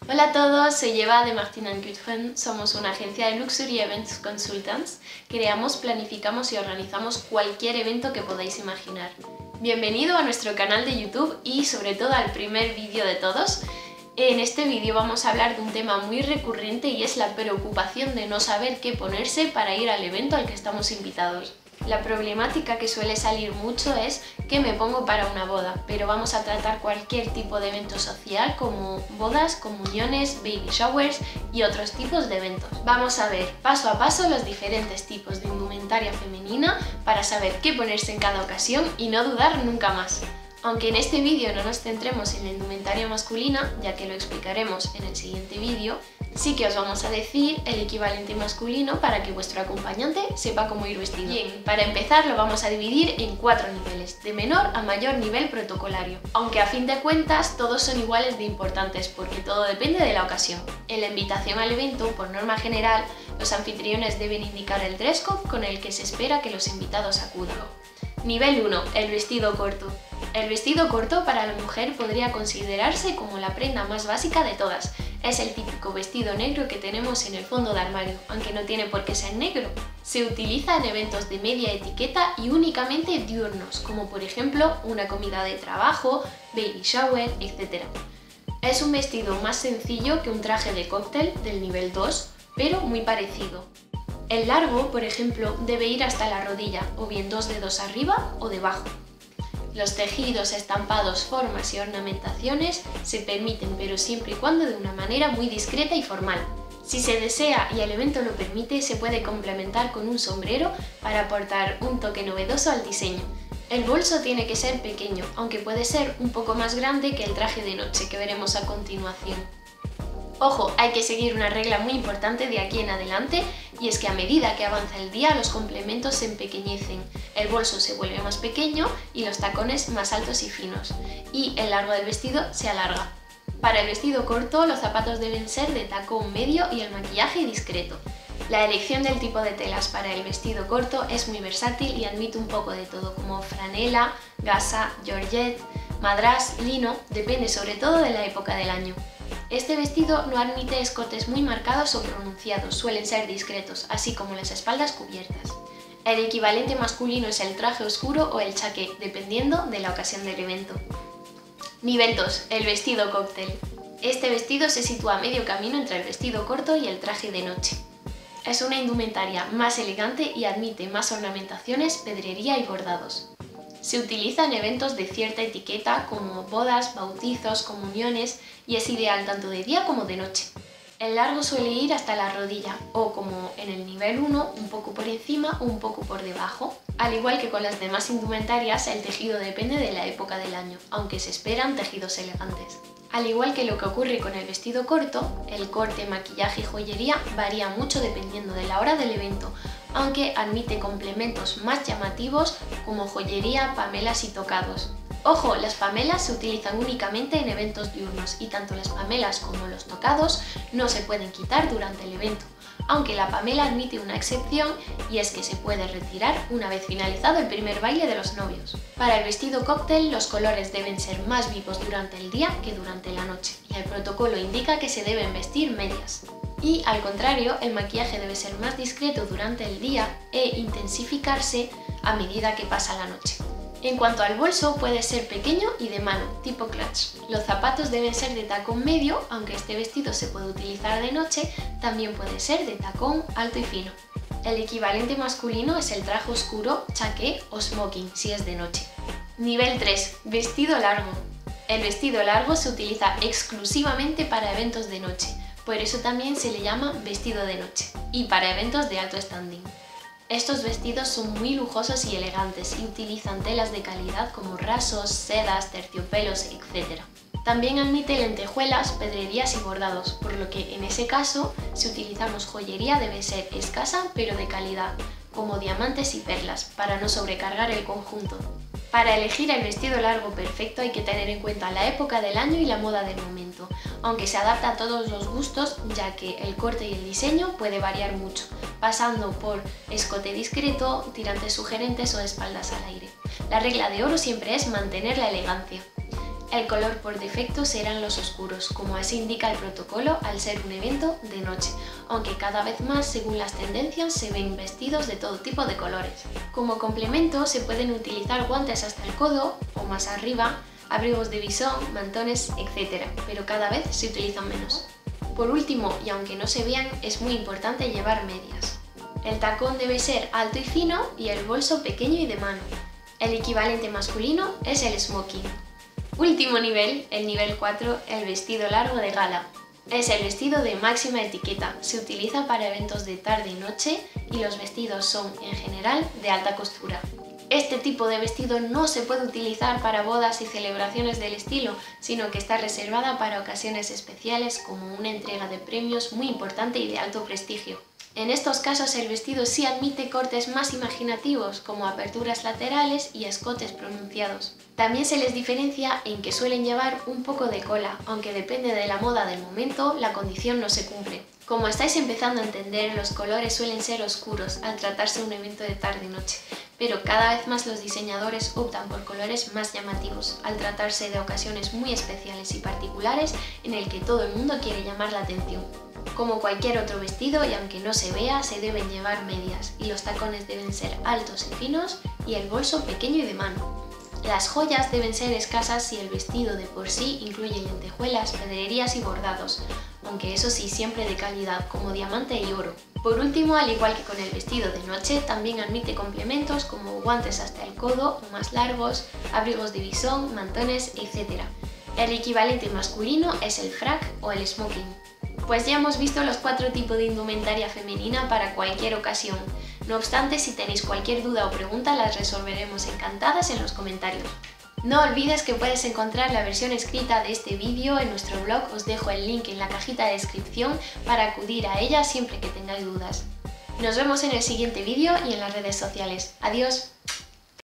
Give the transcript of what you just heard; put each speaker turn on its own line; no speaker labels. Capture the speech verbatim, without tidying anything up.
Hola a todos, soy Eva de Martin and Cutfen. Somos una agencia de Luxury Events Consultants. Creamos, planificamos y organizamos cualquier evento que podáis imaginar. Bienvenido a nuestro canal de YouTube y sobre todo al primer vídeo de todos. En este vídeo vamos a hablar de un tema muy recurrente y es la preocupación de no saber qué ponerse para ir al evento al que estamos invitados. La problemática que suele salir mucho es ¿qué me pongo para una boda? Pero vamos a tratar cualquier tipo de evento social como bodas, comuniones, baby showers y otros tipos de eventos. Vamos a ver paso a paso los diferentes tipos de indumentaria femenina para saber qué ponerse en cada ocasión y no dudar nunca más. Aunque en este vídeo no nos centremos en la indumentaria masculina, ya que lo explicaremos en el siguiente vídeo, sí que os vamos a decir el equivalente masculino para que vuestro acompañante sepa cómo ir vestido. Bien, para empezar lo vamos a dividir en cuatro niveles, de menor a mayor nivel protocolario. Aunque a fin de cuentas todos son iguales de importantes porque todo depende de la ocasión. En la invitación al evento, por norma general, los anfitriones deben indicar el dress code con el que se espera que los invitados acudan. Nivel uno. El vestido corto. El vestido corto para la mujer podría considerarse como la prenda más básica de todas. Es el típico vestido negro que tenemos en el fondo de armario, aunque no tiene por qué ser negro. Se utiliza en eventos de media etiqueta y únicamente diurnos, como por ejemplo una comida de trabajo, baby shower, etcétera. Es un vestido más sencillo que un traje de cóctel del nivel dos, pero muy parecido. El largo, por ejemplo, debe ir hasta la rodilla, o bien dos dedos arriba o debajo. Los tejidos, estampados, formas y ornamentaciones se permiten, pero siempre y cuando de una manera muy discreta y formal. Si se desea y el evento lo permite, se puede complementar con un sombrero para aportar un toque novedoso al diseño. El bolso tiene que ser pequeño, aunque puede ser un poco más grande que el traje de noche que veremos a continuación. Ojo, hay que seguir una regla muy importante de aquí en adelante y es que a medida que avanza el día los complementos se empequeñecen, el bolso se vuelve más pequeño y los tacones más altos y finos, y el largo del vestido se alarga. Para el vestido corto los zapatos deben ser de tacón medio y el maquillaje discreto. La elección del tipo de telas para el vestido corto es muy versátil y admite un poco de todo como franela, gasa, georgette, madrás, lino, depende sobre todo de la época del año. Este vestido no admite escotes muy marcados o pronunciados, suelen ser discretos, así como las espaldas cubiertas. El equivalente masculino es el traje oscuro o el chaqué, dependiendo de la ocasión del evento. Nivel dos. El vestido cóctel. Este vestido se sitúa a medio camino entre el vestido corto y el traje de noche. Es una indumentaria más elegante y admite más ornamentaciones, pedrería y bordados. Se utiliza en eventos de cierta etiqueta como bodas, bautizos, comuniones y es ideal tanto de día como de noche. El largo suele ir hasta la rodilla o, como en el nivel uno, un poco por encima o un poco por debajo. Al igual que con las demás indumentarias, el tejido depende de la época del año, aunque se esperan tejidos elegantes. Al igual que lo que ocurre con el vestido corto, el corte, maquillaje y joyería varía mucho dependiendo de la hora del evento, aunque admite complementos más llamativos como joyería, pamelas y tocados. Ojo, las pamelas se utilizan únicamente en eventos diurnos y tanto las pamelas como los tocados no se pueden quitar durante el evento, aunque la pamela admite una excepción y es que se puede retirar una vez finalizado el primer baile de los novios. Para el vestido cóctel los colores deben ser más vivos durante el día que durante la noche y el protocolo indica que se deben vestir medias. Y al contrario, el maquillaje debe ser más discreto durante el día e intensificarse a medida que pasa la noche. En cuanto al bolso, puede ser pequeño y de mano, tipo clutch. Los zapatos deben ser de tacón medio, aunque este vestido se puede utilizar de noche, también puede ser de tacón alto y fino. El equivalente masculino es el traje oscuro, chaqué o smoking, si es de noche. Nivel tres. Vestido largo. El vestido largo se utiliza exclusivamente para eventos de noche, por eso también se le llama vestido de noche, y para eventos de alto standing. Estos vestidos son muy lujosos y elegantes y utilizan telas de calidad como rasos, sedas, terciopelos, etcétera. También admite lentejuelas, pedrerías y bordados, por lo que en ese caso, si utilizamos joyería debe ser escasa pero de calidad, como diamantes y perlas, para no sobrecargar el conjunto. Para elegir el vestido largo perfecto hay que tener en cuenta la época del año y la moda del momento, aunque se adapta a todos los gustos ya que el corte y el diseño puede variar mucho, pasando por escote discreto, tirantes sugerentes o espaldas al aire. La regla de oro siempre es mantener la elegancia. El color por defecto serán los oscuros, como así indica el protocolo al ser un evento de noche, aunque cada vez más, según las tendencias, se ven vestidos de todo tipo de colores. Como complemento se pueden utilizar guantes hasta el codo o más arriba, abrigos de visón, mantones, etcétera, pero cada vez se utilizan menos. Por último, y aunque no se vean, es muy importante llevar medias. El tacón debe ser alto y fino y el bolso pequeño y de mano. El equivalente masculino es el smoking. Último nivel, el nivel cuatro, el vestido largo de gala. Es el vestido de máxima etiqueta, se utiliza para eventos de tarde y noche y los vestidos son, en general, de alta costura. Este tipo de vestido no se puede utilizar para bodas y celebraciones del estilo, sino que está reservada para ocasiones especiales como una entrega de premios muy importante y de alto prestigio. En estos casos el vestido sí admite cortes más imaginativos, como aperturas laterales y escotes pronunciados. También se les diferencia en que suelen llevar un poco de cola, aunque depende de la moda del momento, la condición no se cumple. Como estáis empezando a entender, los colores suelen ser oscuros al tratarse de un evento de tarde y noche, pero cada vez más los diseñadores optan por colores más llamativos, al tratarse de ocasiones muy especiales y particulares en el que todo el mundo quiere llamar la atención. Como cualquier otro vestido, y aunque no se vea, se deben llevar medias y los tacones deben ser altos y finos y el bolso pequeño y de mano. Las joyas deben ser escasas si el vestido de por sí incluye lentejuelas, pedrerías y bordados, aunque eso sí siempre de calidad, como diamante y oro. Por último, al igual que con el vestido de noche, también admite complementos como guantes hasta el codo o más largos, abrigos de visón, mantones, etcétera. El equivalente masculino es el frac o el smoking. Pues ya hemos visto los cuatro tipos de indumentaria femenina para cualquier ocasión. No obstante, si tenéis cualquier duda o pregunta, las resolveremos encantadas en los comentarios. No olvides que puedes encontrar la versión escrita de este vídeo en nuestro blog, os dejo el link en la cajita de descripción para acudir a ella siempre que tengáis dudas. Nos vemos en el siguiente vídeo y en las redes sociales. ¡Adiós!